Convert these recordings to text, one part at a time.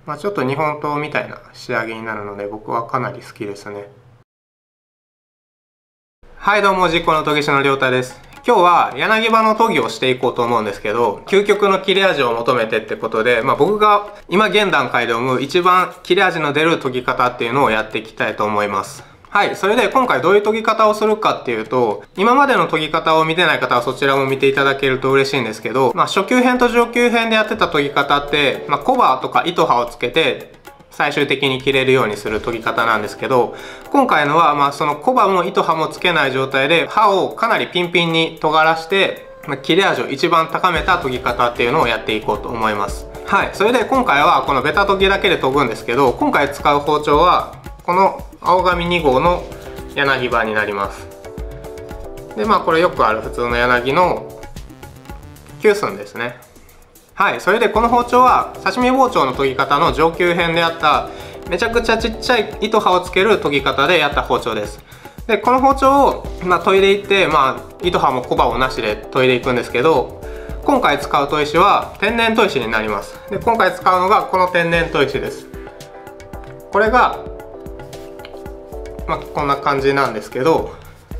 ちょっと日本刀みたいな仕上げになるので僕はかなり好きですね。はいどうも、実行の研ぎ師のりょうたです。今日は柳刃の研ぎをしていこうと思うんですけど、究極の切れ味を求めてってことで、僕が今現段階で思う一番切れ味の出る研ぎ方っていうのをやっていきたいと思います。はい。それで今回どういう研ぎ方をするかっていうと、今までの研ぎ方を見てない方はそちらも見ていただけると嬉しいんですけど、初級編と上級編でやってた研ぎ方って、コバとか糸刃をつけて、最終的に切れるようにする研ぎ方なんですけど、今回のはそのコバも糸刃もつけない状態で刃をかなりピンピンに尖らして切れ味を一番高めた研ぎ方っていうのをやっていこうと思います。はい。それで今回はこのベタ研ぎだけで研ぐんですけど、今回使う包丁はこの青紙2号の柳刃になります。でこれよくある普通の柳の9寸ですね。はい。それでこの包丁は刺身包丁の研ぎ方の上級編であっためちゃくちゃちっちゃい糸刃をつける研ぎ方でやった包丁です。でこの包丁を研いでいって糸刃もコバもなしで研いでいくんですけど、今回使う砥石は天然砥石になります。で今回使うのがこの天然砥石です。これがこんな感じなんですけど、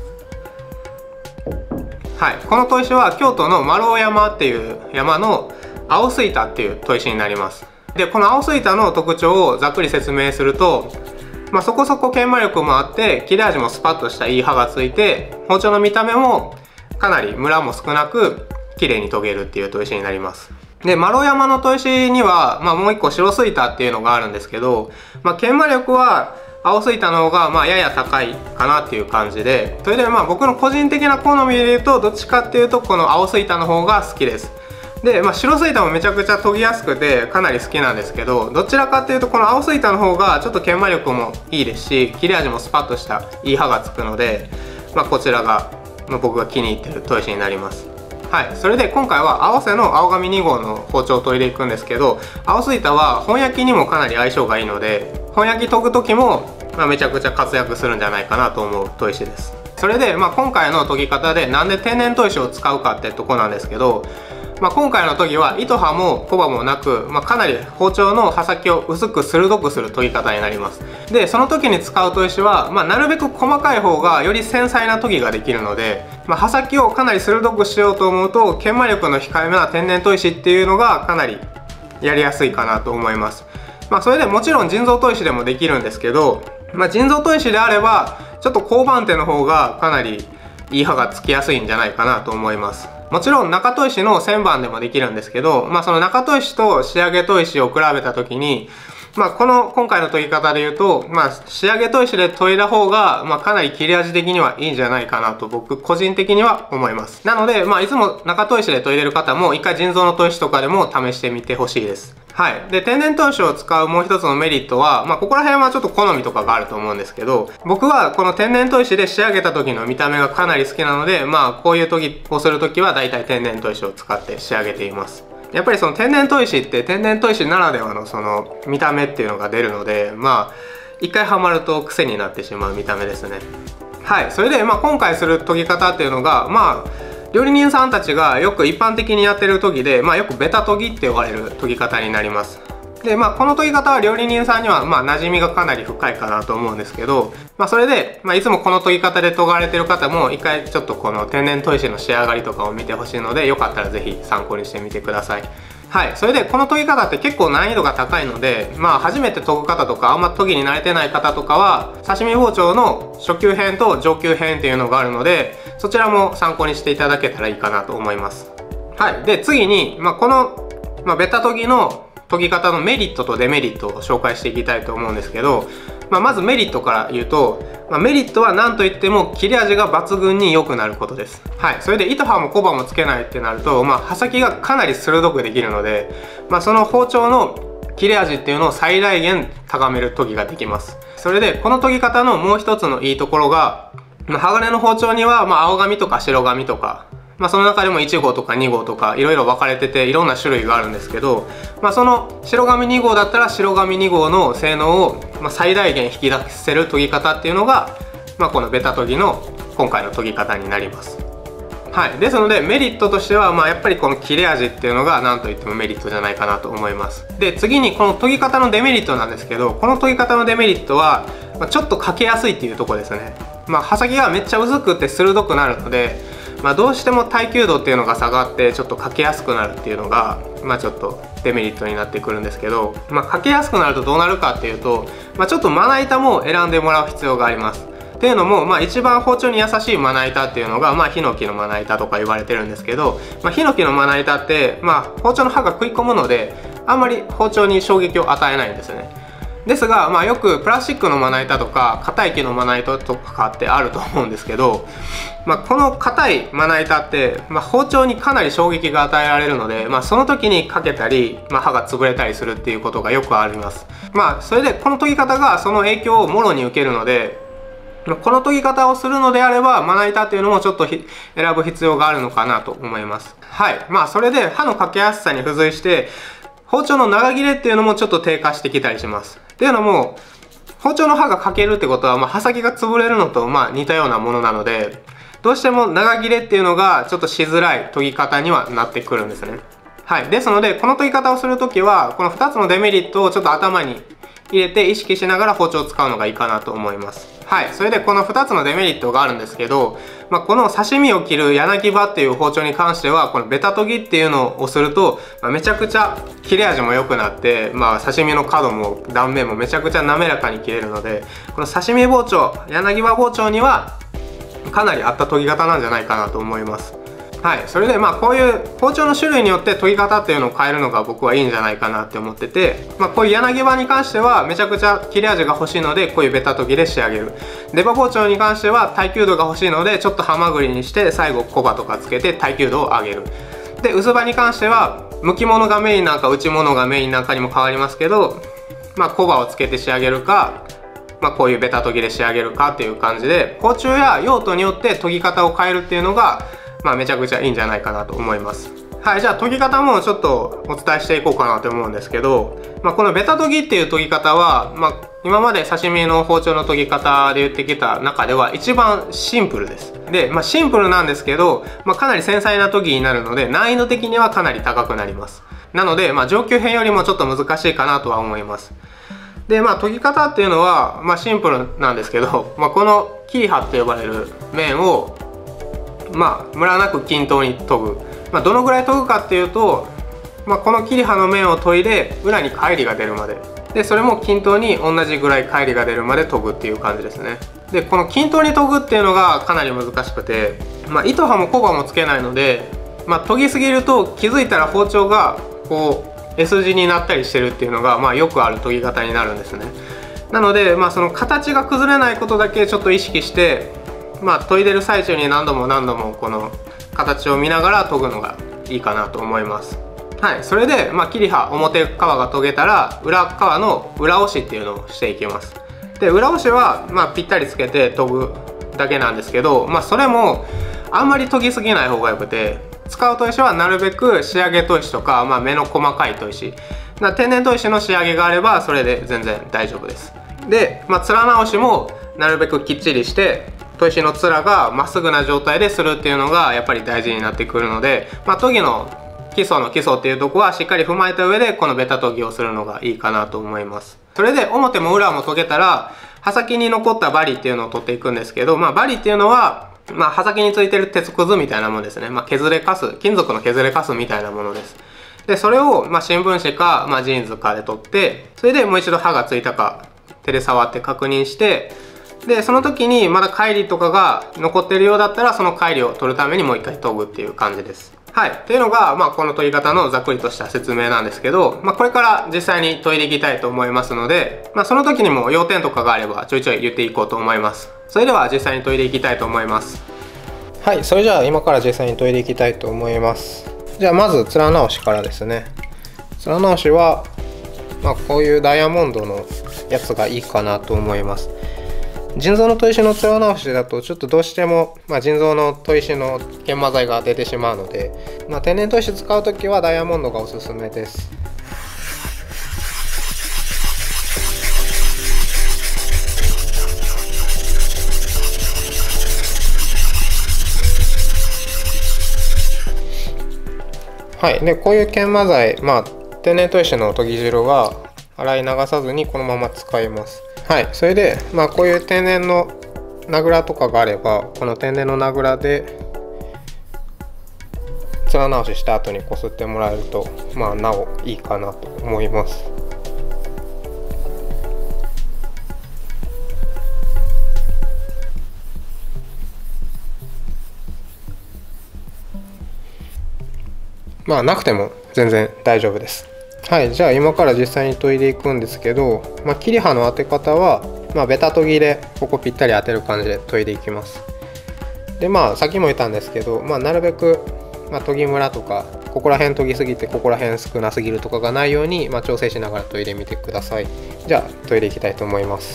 はい、この砥石は京都の丸尾山っていう山の青巣板っていう砥石になります。でこの青巣板の特徴をざっくり説明すると、そこそこ研磨力もあって切れ味もスパッとしたいい刃がついて、包丁の見た目もかなりムラも少なく綺麗に研げるっていう砥石になります。で丸尾山の砥石には、もう一個白巣板っていうのがあるんですけど、研磨力は青巣板の方がやや高いかなっていう感じで、それで僕の個人的な好みで言うとどっちかっていうとこの青巣板の方が好きです。で白巣板もめちゃくちゃ研ぎやすくてかなり好きなんですけど、どちらかっていうとこの青巣板の方がちょっと研磨力もいいですし、切れ味もスパッとしたいい刃がつくので、こちらが僕が気に入ってる砥石になります。はい。それで今回は合わせの青紙2号の包丁を研いでいくんですけど、青巣板は本焼きにもかなり相性がいいので、本焼き研ぐ時もめちゃくちゃ活躍するんじゃないかなと思う砥石です。それで今回の研ぎ方でなんで天然砥石を使うかってとこなんですけど、今回の研ぎは糸刃もコバもなく、かなり包丁の刃先を薄く鋭くする研ぎ方になります。でその時に使う砥石は、なるべく細かい方がより繊細な研ぎができるので、刃先をかなり鋭くしようと思うと研磨力の控えめな天然砥石っていうのがかなりやりやすいかなと思います。それでもちろん人造砥石でもできるんですけど、人造砥石であればちょっと工番手の方がかなりいい刃がつきやすいんじゃないかなと思います。もちろん中砥石の旋盤でもできるんですけど、その中砥石と仕上げ砥石を比べた時に、今回の研ぎ方で言うと、仕上げ砥石で研いだ方が、かなり切れ味的にはいいんじゃないかなと僕個人的には思います。なので、いつも中砥石で研いでる方も一回人造の砥石とかでも試してみてほしいです。はい。で、天然砥石を使うもう一つのメリットは、ここら辺はちょっと好みとかがあると思うんですけど、僕はこの天然砥石で仕上げた時の見た目がかなり好きなので、こういう研ぎをする時は大体天然砥石を使って仕上げています。やっぱりその天然砥石って天然砥石ならではのその見た目っていうのが出るので、一回ハマると癖になってしまう見た目ですね。はい。それで今回する研ぎ方っていうのが、料理人さんたちがよく一般的にやってる研ぎで、よくベタ研ぎって呼ばれる研ぎ方になります。でこの研ぎ方は料理人さんには馴染みがかなり深いかなと思うんですけど、それで、いつもこの研ぎ方で研がれてる方も一回ちょっとこの天然砥石の仕上がりとかを見てほしいので、よかったら是非参考にしてみてください。はい。それでこの研ぎ方って結構難易度が高いので、初めて研ぐ方とかあんま研ぎに慣れてない方とかは刺身包丁の初級編と上級編っていうのがあるので、そちらも参考にしていただけたらいいかなと思います。はい。で次に、この、ベタ研ぎの研ぎ方のメリットとデメリットを紹介していきたいと思うんですけど、まずメリットから言うと、メリットは何といっても切れ味が抜群に良くなることです。はい。それで糸刃もコバもつけないってなると、刃先がかなり鋭くできるので、その包丁の切れ味っていうのを最大限高める研ぎができます。それでこの研ぎ方のもう一つのいいところが、鋼の包丁には青紙とか白紙とか、その中でも1号とか2号とかいろいろ分かれてていろんな種類があるんですけど、その白紙2号だったら白紙2号の性能を最大限引き出せる研ぎ方っていうのが、このベタ研ぎの今回の研ぎ方になります。 はい、ですのでメリットとしては、やっぱりこの切れ味っていうのが何といってもメリットじゃないかなと思います。で次にこの研ぎ方のデメリットなんですけど、この研ぎ方のデメリットは、ちょっとかけやすいっていうところですね。刃先がめっちゃ薄くて鋭くなるので、どうしても耐久度っていうのが下がってちょっとかけやすくなるっていうのが、ちょっとデメリットになってくるんですけど、かけやすくなるとどうなるかっていうと、ちょっとまな板も選んでもらう必要があります。っていうのも、一番包丁に優しいまな板っていうのが、ヒノキのまな板とか言われてるんですけど、ヒノキのまな板って、包丁の刃が食い込むのであんまり包丁に衝撃を与えないんですよね。ですが、よくプラスチックのまな板とか硬い木のまな板とかってあると思うんですけど、この硬いまな板って、包丁にかなり衝撃が与えられるので、その時にかけたり、刃が潰れたりするっていうことがよくあります。それでこの研ぎ方がその影響をもろに受けるので、この研ぎ方をするのであればまな板っていうのもちょっと選ぶ必要があるのかなと思います。はい、それで刃のかけやすさに付随して包丁の長切れっていうのもちょっと低下してきたりします。っていうのも包丁の刃が欠けるってことは、刃先が潰れるのと似たようなものなので、どうしても長切れっていうのがちょっとしづらい研ぎ方にはなってくるんですね。はい、ですのでこの研ぎ方をする時はこの2つのデメリットをちょっと頭に入れて意識しながら包丁を使うのがいいかなと思います。はい、それでこの2つのデメリットがあるんですけど、この刺身を切る柳刃っていう包丁に関してはこのベタ研ぎっていうのをすると、めちゃくちゃ切れ味も良くなって、刺身の角も断面もめちゃくちゃ滑らかに切れるので、この刺身包丁柳刃包丁にはかなり合った研ぎ方なんじゃないかなと思います。はい、それでこういう包丁の種類によって研ぎ方っていうのを変えるのが僕はいいんじゃないかなって思ってて、こういう柳刃に関してはめちゃくちゃ切れ味が欲しいのでこういうベタ研ぎで仕上げる。出刃包丁に関しては耐久度が欲しいのでちょっとハマグリにして最後小刃とかつけて耐久度を上げる。で薄刃に関しては剥き物がメインなんか打ち物がメインなんかにも変わりますけど、小刃をつけて仕上げるか、こういうベタ研ぎで仕上げるかっていう感じで包丁や用途によって研ぎ方を変えるっていうのがめちゃくちゃいいんじゃないかなと思います。はい、じゃあ研ぎ方もちょっとお伝えしていこうかなと思うんですけど、このベタ研ぎっていう研ぎ方は、今まで刺身の包丁の研ぎ方で言ってきた中では一番シンプルです。で、シンプルなんですけど、かなり繊細な研ぎになるので難易度的にはかなり高くなります。なので、上級編よりもちょっと難しいかなとは思います。で、研ぎ方っていうのは、シンプルなんですけど、この切り刃って呼ばれる面をムラなく均等に研ぐ。どのぐらい研ぐかっていうと、この切り刃の面を研いで裏に乖離が出るまで、でそれも均等に同じぐらい乖離が出るまで研ぐっていう感じですね。でこの均等に研ぐっていうのがかなり難しくて、糸刃も小刃もつけないので、研ぎすぎると気づいたら包丁がこう S 字になったりしてるっていうのが、よくある研ぎ方になるんですね。なので、その形が崩れないことだけちょっと意識して研いでる最中に何度も何度もこの形を見ながら研ぐのがいいかなと思います。はい、それで、切り刃表側が研げたら裏側の裏押しっていうのをしていきます。で裏押しは、ぴったりつけて研ぐだけなんですけど、それもあんまり研ぎすぎない方がよくて、使う砥石はなるべく仕上げ砥石とか、目の細かい砥石、天然砥石の仕上げがあればそれで全然大丈夫です。で、面直しもなるべくきっちりして砥石の面がまっすぐな状態でするっていうのがやっぱり大事になってくるので、研ぎの基礎の基礎っていうとこはしっかり踏まえた上でこのベタ研ぎをするのがいいかなと思います。それで表も裏も研げたら刃先に残った針っていうのを取っていくんですけど、針っていうのは刃先についてる鉄くずみたいなものですね。削れカス、金属の削れカスみたいなものです。でそれを新聞紙か、ジーンズかで取って、それでもう一度刃がついたか手で触って確認して、でその時にまだ乖離とかが残ってるようだったらその乖離を取るためにもう一回研ぐっていう感じです。はい、っていうのが、この研ぎ方のざっくりとした説明なんですけど、これから実際に研いでいきたいと思いますので、その時にも要点とかがあればちょいちょい言っていこうと思います。それでは実際に研いでいきたいと思います。はい、それじゃあ今から実際に研いでいきたいと思います。じゃあまず面直しからですね。面直しは、こういうダイヤモンドのやつがいいかなと思います。腎臓の砥石の面直しだとちょっとどうしても、腎臓の砥石の研磨剤が出てしまうので、天然砥石使う時はダイヤモンドがおすすめです。 はい、でこういう研磨剤、天然砥石の研ぎ汁は洗い流さずにこのまま使います。はい、それでこういう天然の名倉とかがあれば、この天然の名倉で面直しした後にこすってもらえるとなおいいかなと思います。なくても全然大丈夫です。はい、じゃあ今から実際に研いでいくんですけど、切り刃の当て方は、ベタ研ぎでここぴったり当てる感じで研いでいきます。でさっきも言ったんですけど、なるべく、研ぎムラとかここら辺研ぎすぎてここら辺少なすぎるとかがないように、調整しながら研いでみてください。じゃあ研いでいきたいと思います。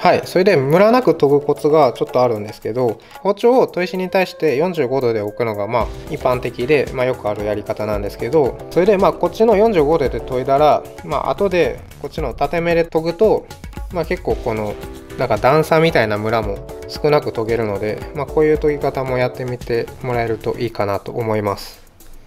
はい、それでムラなく研ぐコツがちょっとあるんですけど、包丁を砥石に対して45度で置くのが一般的で、よくあるやり方なんですけど、それでこっちの45度で研いだら、後でこっちの縦目で研ぐと、結構このなんか段差みたいなムラも少なく研げるので、こういう研ぎ方もやってみてもらえるといいかなと思います。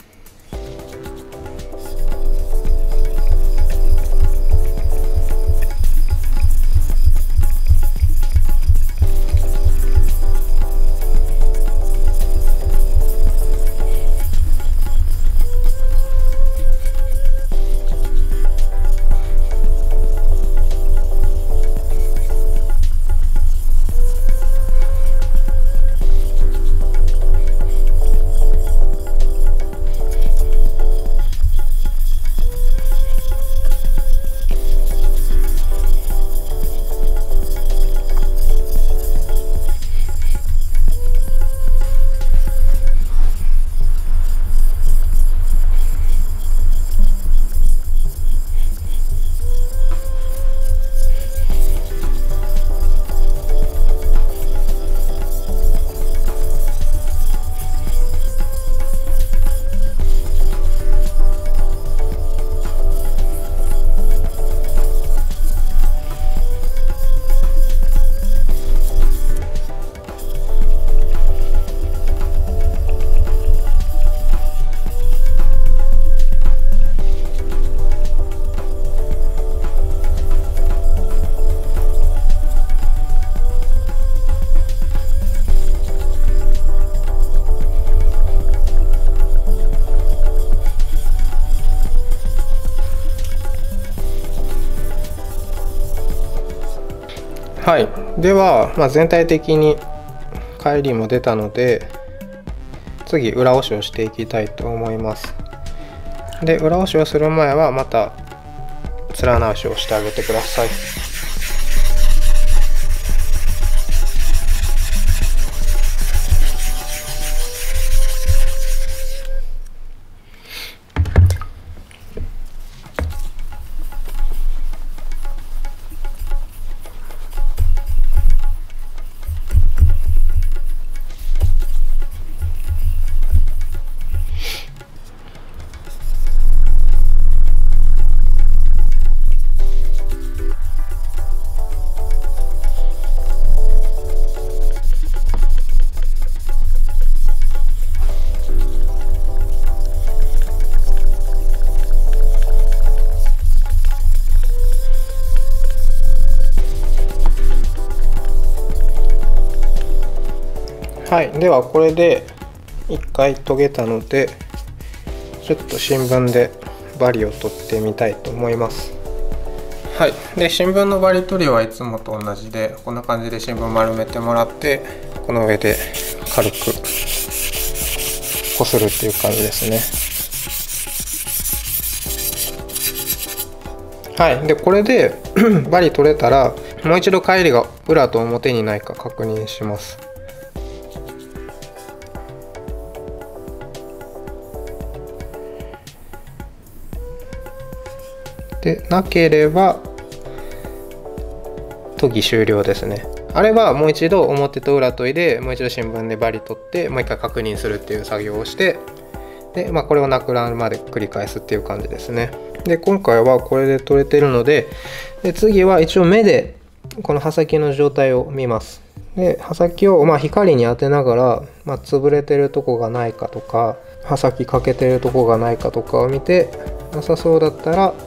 はい、では、全体的に返りも出たので、次裏押しをしていきたいと思います。で、裏押しをする前はまた面直しをしてあげてください。はい、ではこれで1回研げたので、ちょっと新聞で針を取ってみたいと思います。はい、で新聞の針取りはいつもと同じで、こんな感じで新聞丸めてもらって、この上で軽くこするっていう感じですね。はい、でこれで針取れたら、もう一度返りが裏と表にないか確認します。でなければ研ぎ終了ですね。あればもう一度表と裏研いで、もう一度新聞で針取ってもう一回確認するっていう作業をして、で、これをなくなるまで繰り返すっていう感じですね。で今回はこれで取れてるので、次は一応目でこの刃先の状態を見ます。で刃先を光に当てながら、潰れてるとこがないかとか、刃先欠けてるとこがないかとかを見て、なさそうだったら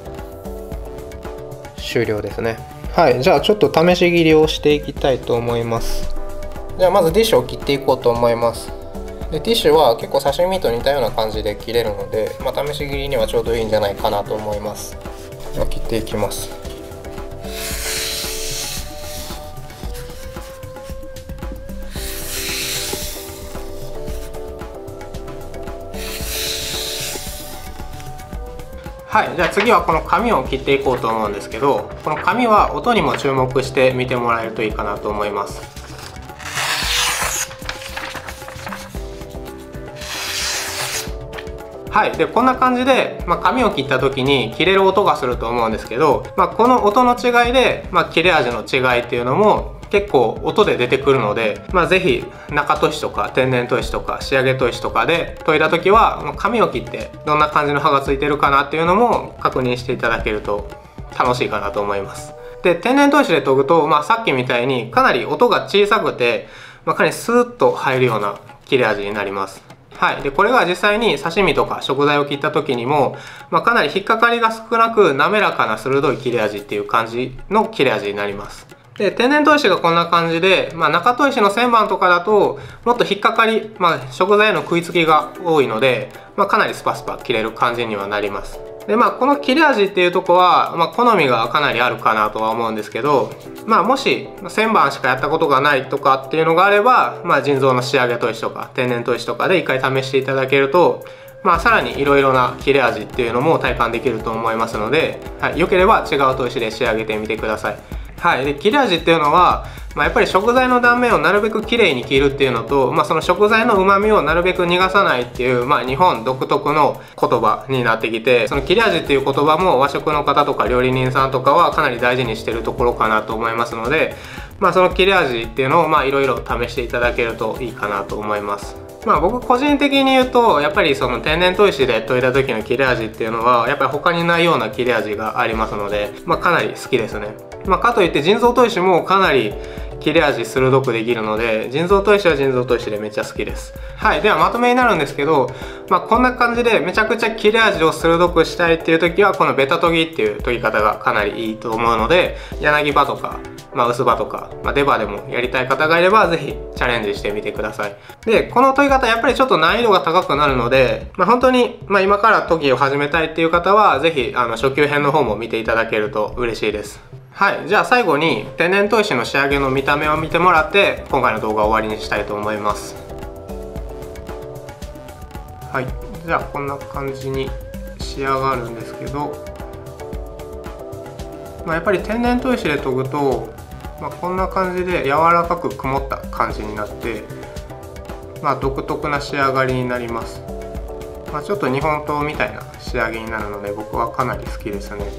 終了ですね。はい、じゃあちょっと試し切りをしていきたいと思います。じゃあまずティッシュを切っていこうと思います。でティッシュは結構刺身と似たような感じで切れるので、試し切りにはちょうどいいんじゃないかなと思います。では切っていきます。はい、じゃあ次はこの紙を切っていこうと思うんですけど、この紙は音にも注目して見てもらえるといいかなと思います。 はい、でこんな感じで、髪を切った時に切れる音がすると思うんですけど、この音の違いで、切れ味の違いっていうのも結構音で出てくるので、是非中砥石とか天然砥石とか仕上げ砥石とかで研いだ時は紙を切ってどんな感じの刃がついてるかなっていうのも確認していただけると楽しいかなと思います。で天然砥石で研ぐと、さっきみたいにかなり音が小さくて、かなりスーッと入るような切れ味になります。はい、でこれが実際に刺身とか食材を切った時にも、かなり引っかかりが少なく滑らかな鋭い切れ味っていう感じの切れ味になります。で天然砥石がこんな感じで、中砥石の旋盤とかだともっと引っかかり、食材への食いつきが多いので、かなりスパスパ切れる感じにはなります。でこの切れ味っていうとこは、好みがかなりあるかなとは思うんですけど、もし旋盤しかやったことがないとかっていうのがあれば、人造の仕上げ砥石とか天然砥石とかで一回試していただけると、さらにいろいろな切れ味っていうのも体感できると思いますので、良ければ違う砥石で仕上げてみてください。はい、で切れ味っていうのは、やっぱり食材の断面をなるべくきれいに切るっていうのと、その食材のうまみをなるべく逃がさないっていう、日本独特の言葉になってきて、その切れ味っていう言葉も和食の方とか料理人さんとかはかなり大事にしてるところかなと思いますので、その切れ味っていうのをいろいろ試していただけるといいかなと思います。僕個人的に言うとやっぱりその天然砥石で研いだ時の切れ味っていうのはやっぱり他にないような切れ味がありますので、かなり好きですね。かといって人造砥石もかなり切れ味鋭くできるので、人造砥石は人造砥石でめっちゃ好きです。はい、ではまとめになるんですけど、こんな感じでめちゃくちゃ切れ味を鋭くしたいっていう時はこのベタ研ぎっていう研ぎ方がかなりいいと思うので、柳刃とか、薄刃とか、出刃でもやりたい方がいれば是非チャレンジしてみてください。でこの研ぎ方やっぱりちょっと難易度が高くなるので、本当に、今から研ぎを始めたいっていう方は是非初級編の方も見ていただけると嬉しいです。はい、じゃあ最後に天然砥石の仕上げの見た目を見てもらって今回の動画を終わりにしたいと思います。はい、じゃあこんな感じに仕上がるんですけど、やっぱり天然砥石で研ぐと、こんな感じで柔らかく曇った感じになって、独特な仕上がりになります。ちょっと日本刀みたいな仕上げになるので僕はかなり好きですね。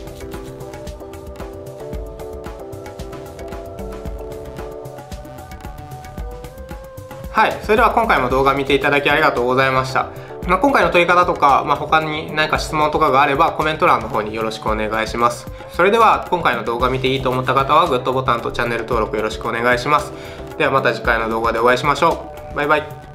はい、それでは今回も動画見ていただきありがとうございました。今回の問い方とか、他に何か質問とかがあればコメント欄の方によろしくお願いします。それでは今回の動画見ていいと思った方はグッドボタンとチャンネル登録よろしくお願いします。ではまた次回の動画でお会いしましょう。バイバイ。